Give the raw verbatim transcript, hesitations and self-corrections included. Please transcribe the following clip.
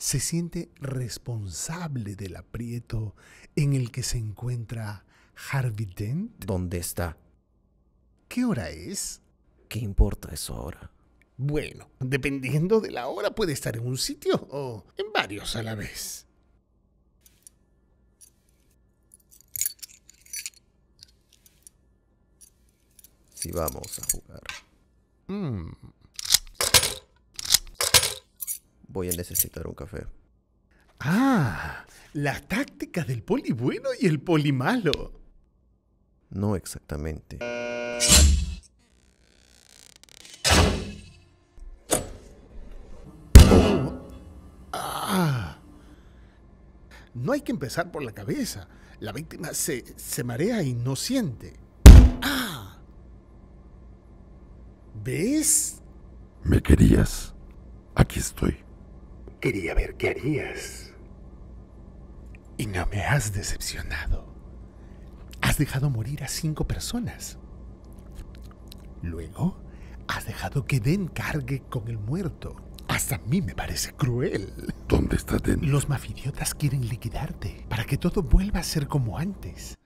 se siente responsable del aprieto en el que se encuentra Harvey Dent? ¿Dónde está? ¿Qué hora es? ¿Qué importa eso ahora? Bueno, dependiendo de la hora puede estar en un sitio o en varios a la vez. Si vamos a jugar, Mm. voy a necesitar un café. Ah, la táctica del poli bueno y el poli malo. No exactamente. Ah. No hay que empezar por la cabeza. La víctima se, se marea y no siente. ¡Ah! ¿Ves? ¿Me querías? Aquí estoy. Quería ver qué harías. Y no me has decepcionado. Has dejado morir a cinco personas. Luego, has dejado que Den cargue con el muerto. Hasta a mí me parece cruel. ¿Dónde está Den? Los mafidiotas quieren liquidarte para que todo vuelva a ser como antes.